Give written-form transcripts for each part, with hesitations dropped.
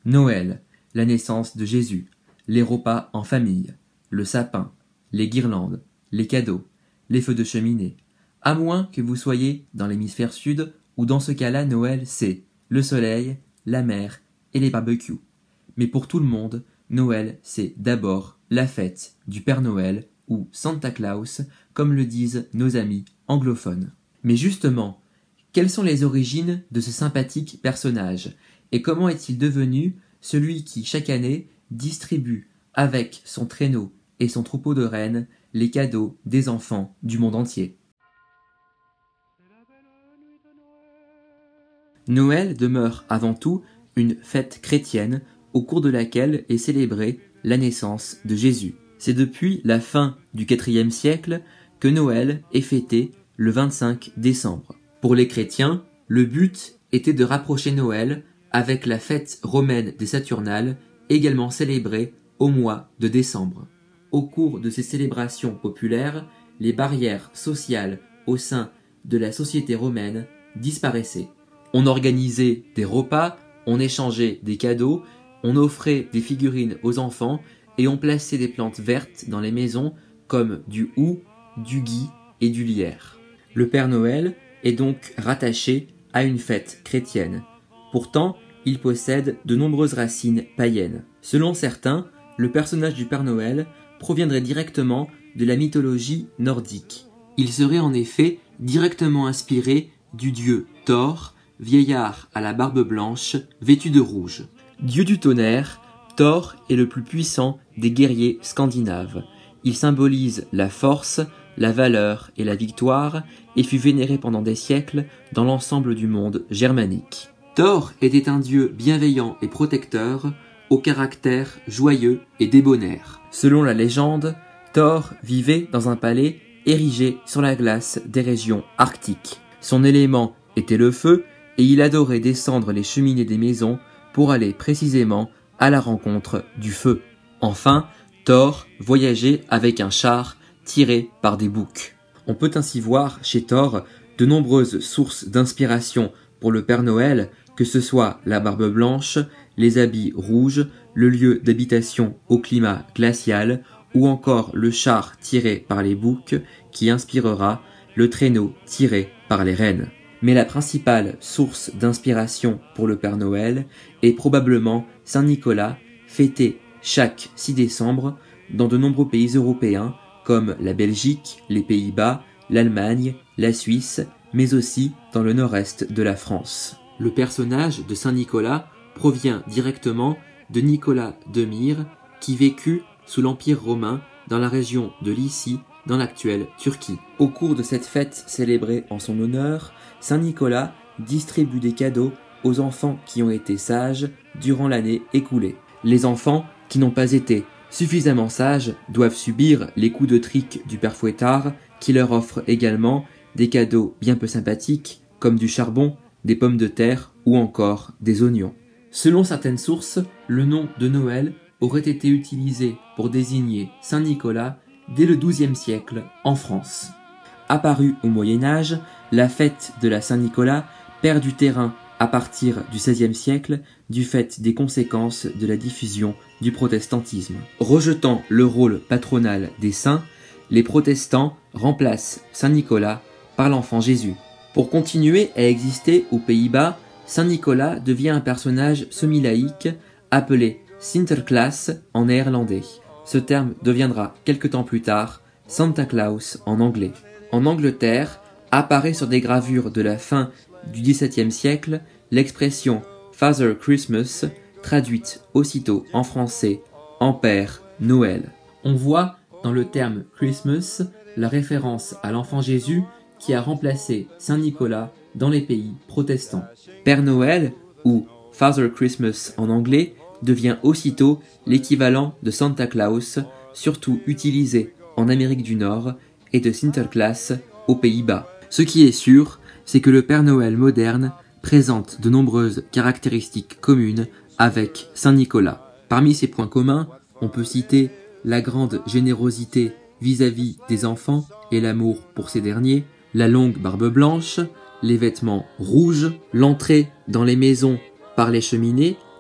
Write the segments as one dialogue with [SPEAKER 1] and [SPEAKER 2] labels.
[SPEAKER 1] Noël, la naissance de Jésus, les repas en famille, le sapin, les guirlandes, les cadeaux, les feux de cheminée. À moins que vous soyez dans l'hémisphère sud, où dans ce cas-là Noël c'est le soleil, la mer et les barbecues. Mais pour tout le monde, Noël c'est d'abord la fête du Père Noël ou Santa Claus, comme le disent nos amis anglophones. Mais justement, quelles sont les origines de ce sympathique personnage et comment est-il devenu celui qui, chaque année, distribue avec son traîneau et son troupeau de rennes les cadeaux des enfants du monde entier? Noël demeure avant tout une fête chrétienne au cours de laquelle est célébrée la naissance de Jésus. C'est depuis la fin du IVe siècle que Noël est fêté le 25 décembre. Pour les chrétiens, le but était de rapprocher Noël avec la fête romaine des Saturnales, également célébrée au mois de décembre. Au cours de ces célébrations populaires, les barrières sociales au sein de la société romaine disparaissaient. On organisait des repas, on échangeait des cadeaux, on offrait des figurines aux enfants et on plaçait des plantes vertes dans les maisons comme du houx, du gui et du lierre. Le Père Noël est donc rattaché à une fête chrétienne. Pourtant, il possède de nombreuses racines païennes. Selon certains, le personnage du Père Noël proviendrait directement de la mythologie nordique. Il serait en effet directement inspiré du dieu Thor, vieillard à la barbe blanche, vêtu de rouge. Dieu du tonnerre, Thor est le plus puissant des guerriers scandinaves. Il symbolise la force, la valeur et la victoire et fut vénéré pendant des siècles dans l'ensemble du monde germanique. Thor était un dieu bienveillant et protecteur, au caractère joyeux et débonnaire. Selon la légende, Thor vivait dans un palais érigé sur la glace des régions arctiques. Son élément était le feu et il adorait descendre les cheminées des maisons pour aller précisément à la rencontre du feu. Enfin, Thor voyageait avec un char tiré par des boucs. On peut ainsi voir chez Thor de nombreuses sources d'inspiration pour le Père Noël, que ce soit la barbe blanche, les habits rouges, le lieu d'habitation au climat glacial ou encore le char tiré par les boucs qui inspirera le traîneau tiré par les rennes. Mais la principale source d'inspiration pour le Père Noël est probablement Saint Nicolas, fêté chaque 6 décembre dans de nombreux pays européens comme la Belgique, les Pays-Bas, l'Allemagne, la Suisse, mais aussi dans le nord-est de la France. Le personnage de Saint Nicolas provient directement de Nicolas de Myre, qui vécut sous l'Empire romain dans la région de Lycie, dans l'actuelle Turquie. Au cours de cette fête célébrée en son honneur, Saint Nicolas distribue des cadeaux aux enfants qui ont été sages durant l'année écoulée. Les enfants qui n'ont pas été suffisamment sages doivent subir les coups de trique du père Fouettard, qui leur offre également des cadeaux bien peu sympathiques comme du charbon, des pommes de terre ou encore des oignons. Selon certaines sources, le nom de Noël aurait été utilisé pour désigner Saint Nicolas dès le XIIe siècle en France. Apparue au Moyen-Âge, la fête de la Saint-Nicolas perd du terrain à partir du XVIe siècle du fait des conséquences de la diffusion du protestantisme. Rejetant le rôle patronal des saints, les protestants remplacent Saint-Nicolas par l'enfant Jésus. Pour continuer à exister aux Pays-Bas, Saint-Nicolas devient un personnage semi-laïque appelé Sinterklaas en néerlandais. Ce terme deviendra quelque temps plus tard Santa Claus en anglais. En Angleterre, apparaît sur des gravures de la fin du XVIIe siècle l'expression Father Christmas, traduite aussitôt en français en Père Noël. On voit dans le terme Christmas la référence à l'enfant Jésus qui a remplacé Saint Nicolas dans les pays protestants. Père Noël, ou Father Christmas en anglais, devient aussitôt l'équivalent de Santa Claus, surtout utilisé en Amérique du Nord, et de Sinterklaas aux Pays-Bas. Ce qui est sûr, c'est que le Père Noël moderne présente de nombreuses caractéristiques communes avec Saint Nicolas. Parmi ces points communs, on peut citer la grande générosité vis-à-vis des enfants et l'amour pour ces derniers, la longue barbe blanche, les vêtements rouges, l'entrée dans les maisons par les cheminées,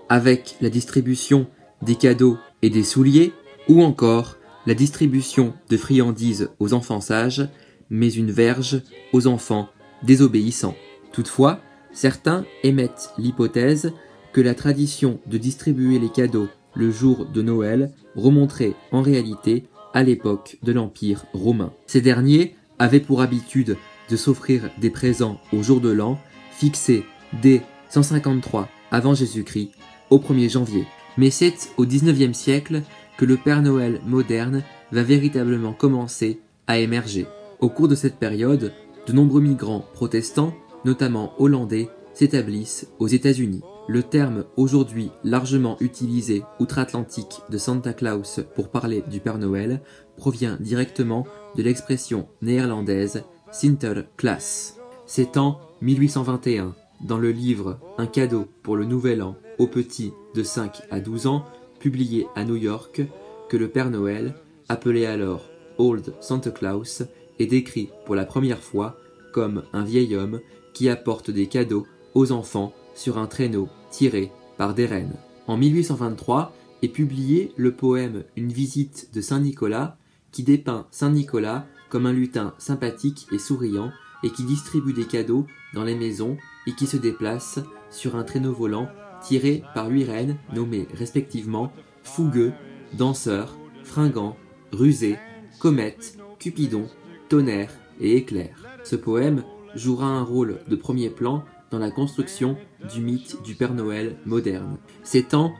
[SPEAKER 1] avec la distribution des cadeaux et des souliers, ou encore la distribution de friandises aux enfants sages, mais une verge aux enfants désobéissants. Toutefois, certains émettent l'hypothèse que la tradition de distribuer les cadeaux le jour de Noël remonterait en réalité à l'époque de l'Empire romain. Ces derniers avaient pour habitude de s'offrir des présents au jour de l'an, fixés dès 153 avant Jésus-Christ au 1er janvier. Mais c'est au XIXe siècle que le Père Noël moderne va véritablement commencer à émerger. Au cours de cette période, de nombreux migrants protestants, notamment hollandais, s'établissent aux États-Unis. Le terme aujourd'hui largement utilisé outre-Atlantique de Santa Claus pour parler du Père Noël provient directement de l'expression néerlandaise Sinterklaas. C'est en 1821, dans le livre Un cadeau pour le Nouvel An aux petits de 5 à 12 ans, publié à New York, que le Père Noël, appelé alors Old Santa Claus, est décrit pour la première fois comme un vieil homme qui apporte des cadeaux aux enfants sur un traîneau tiré par des rennes. En 1823 est publié le poème Une visite de Saint Nicolas, qui dépeint Saint Nicolas comme un lutin sympathique et souriant et qui distribue des cadeaux dans les maisons et qui se déplace sur un traîneau volant tiré par 8 rennes nommées respectivement Fougueux, Danseur, Fringant, Rusé, Comète, Cupidon, Tonnerre et Éclair. Ce poème jouera un rôle de premier plan dans la construction du mythe du Père Noël moderne. C'est en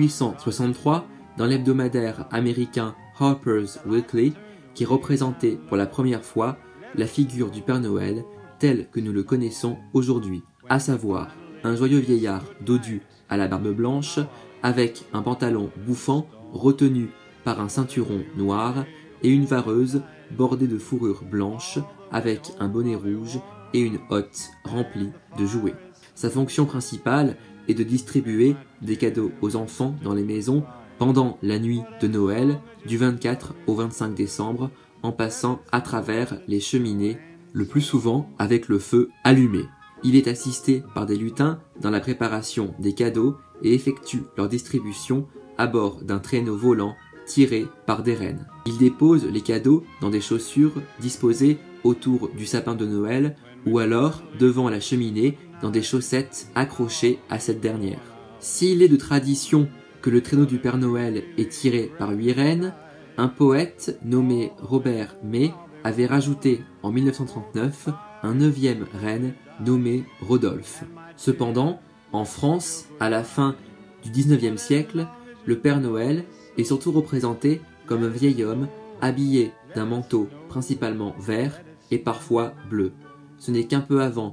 [SPEAKER 1] 1863, dans l'hebdomadaire américain Harper's Weekly, qui représentait pour la première fois la figure du Père Noël tel que nous le connaissons aujourd'hui, à savoir un joyeux vieillard dodu à la barbe blanche, avec un pantalon bouffant retenu par un ceinturon noir et une vareuse bordée de fourrure blanche avec un bonnet rouge et une hotte remplie de jouets. Sa fonction principale est de distribuer des cadeaux aux enfants dans les maisons pendant la nuit de Noël, du 24 au 25 décembre, en passant à travers les cheminées, le plus souvent avec le feu allumé. Il est assisté par des lutins dans la préparation des cadeaux et effectue leur distribution à bord d'un traîneau volant tiré par des rennes. Il dépose les cadeaux dans des chaussures disposées autour du sapin de Noël ou alors devant la cheminée dans des chaussettes accrochées à cette dernière. S'il est de tradition que le traîneau du Père Noël est tiré par 8 rennes, un poète nommé Robert May avait rajouté en 1939 un 9e renne nommé Rodolphe. Cependant, en France, à la fin du 19e siècle, le Père Noël est surtout représenté comme un vieil homme habillé d'un manteau principalement vert et parfois bleu. Ce n'est qu'un peu avant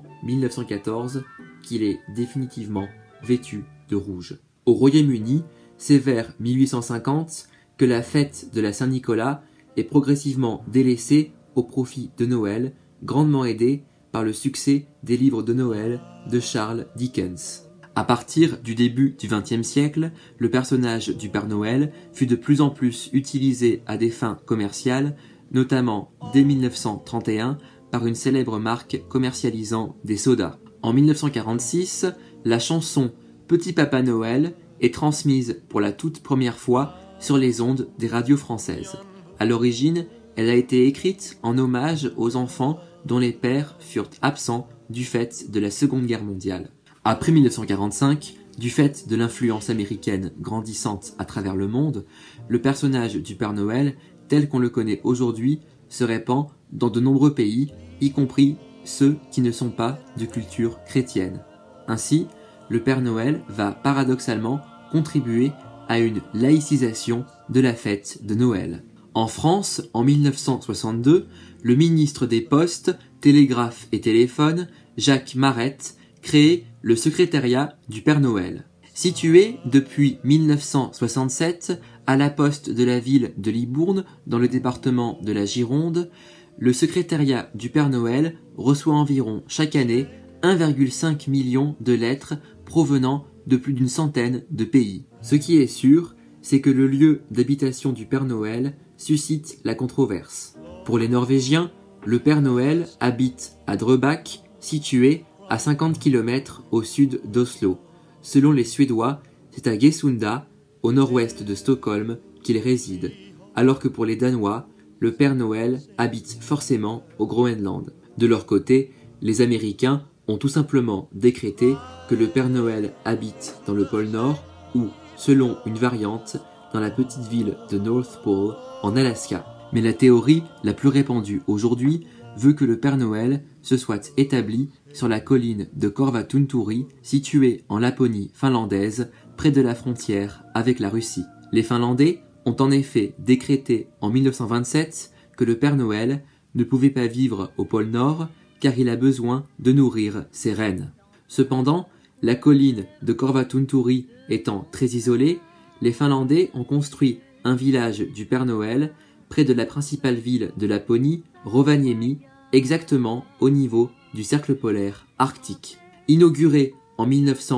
[SPEAKER 1] 1914 qu'il est définitivement vêtu de rouge. Au Royaume-Uni, c'est vers 1850 que la fête de la Saint-Nicolas est progressivement délaissée au profit de Noël, grandement aidée par le succès des livres de Noël de Charles Dickens. À partir du début du XXe siècle, le personnage du Père Noël fut de plus en plus utilisé à des fins commerciales, notamment dès 1931 par une célèbre marque commercialisant des sodas. En 1946, la chanson Petit Papa Noël est transmise pour la toute première fois sur les ondes des radios françaises. À l'origine, elle a été écrite en hommage aux enfants dont les pères furent absents du fait de la Seconde Guerre mondiale. Après 1945, du fait de l'influence américaine grandissante à travers le monde, le personnage du Père Noël, tel qu'on le connaît aujourd'hui, se répand dans de nombreux pays, y compris ceux qui ne sont pas de culture chrétienne. Ainsi, le Père Noël va paradoxalement contribuer à une laïcisation de la fête de Noël. En France, en 1962, le ministre des Postes, Télégraphes et Téléphones, Jacques Marette, crée le secrétariat du Père Noël. Situé depuis 1967 à la poste de la ville de Libourne, dans le département de la Gironde, le secrétariat du Père Noël reçoit environ chaque année 1,5 million de lettres provenant de plus d'une centaine de pays. Ce qui est sûr, c'est que le lieu d'habitation du Père Noël suscite la controverse. Pour les Norvégiens, le Père Noël habite à Drøbak, situé à 50 km au sud d'Oslo. Selon les Suédois, c'est à Gesunda, au nord-ouest de Stockholm, qu'il réside, alors que pour les Danois, le Père Noël habite forcément au Groenland. De leur côté, les Américains ont tout simplement décrété que le Père Noël habite dans le pôle Nord ou, selon une variante, dans la petite ville de North Pole en Alaska. Mais la théorie la plus répandue aujourd'hui veut que le Père Noël se soit établi sur la colline de Korvatunturi, située en Laponie finlandaise, près de la frontière avec la Russie. Les Finlandais ont en effet décrété en 1927 que le Père Noël ne pouvait pas vivre au pôle Nord car il a besoin de nourrir ses rennes. Cependant, la colline de Korvatunturi étant très isolée, les Finlandais ont construit un village du Père Noël près de la principale ville de Laponie, Rovaniemi, exactement au niveau du cercle polaire arctique. Inauguré en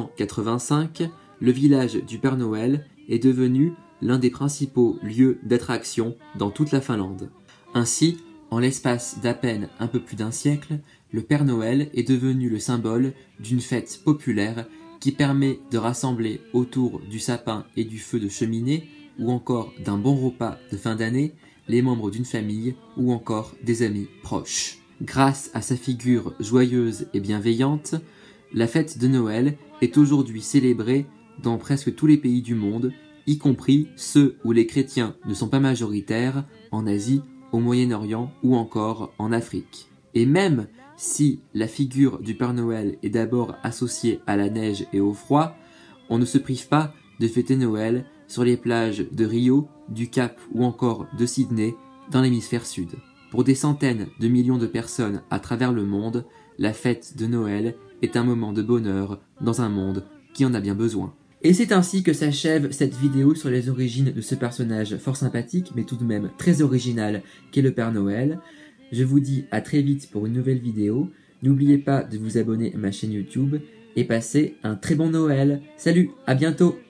[SPEAKER 1] 1985, le village du Père Noël est devenu l'un des principaux lieux d'attraction dans toute la Finlande. Ainsi, en l'espace d'à peine un peu plus d'un siècle, le Père Noël est devenu le symbole d'une fête populaire qui permet de rassembler autour du sapin et du feu de cheminée, ou encore d'un bon repas de fin d'année, les membres d'une famille ou encore des amis proches. Grâce à sa figure joyeuse et bienveillante, la fête de Noël est aujourd'hui célébrée dans presque tous les pays du monde, y compris ceux où les chrétiens ne sont pas majoritaires, en Asie, au Moyen-Orient ou encore en Afrique. Et même si la figure du Père Noël est d'abord associée à la neige et au froid, on ne se prive pas de fêter Noël sur les plages de Rio, du Cap ou encore de Sydney dans l'hémisphère sud. Pour des centaines de millions de personnes à travers le monde, la fête de Noël est un moment de bonheur dans un monde qui en a bien besoin. Et c'est ainsi que s'achève cette vidéo sur les origines de ce personnage fort sympathique, mais tout de même très original, qu'est le Père Noël. Je vous dis à très vite pour une nouvelle vidéo. N'oubliez pas de vous abonner à ma chaîne YouTube et passez un très bon Noël. Salut, à bientôt!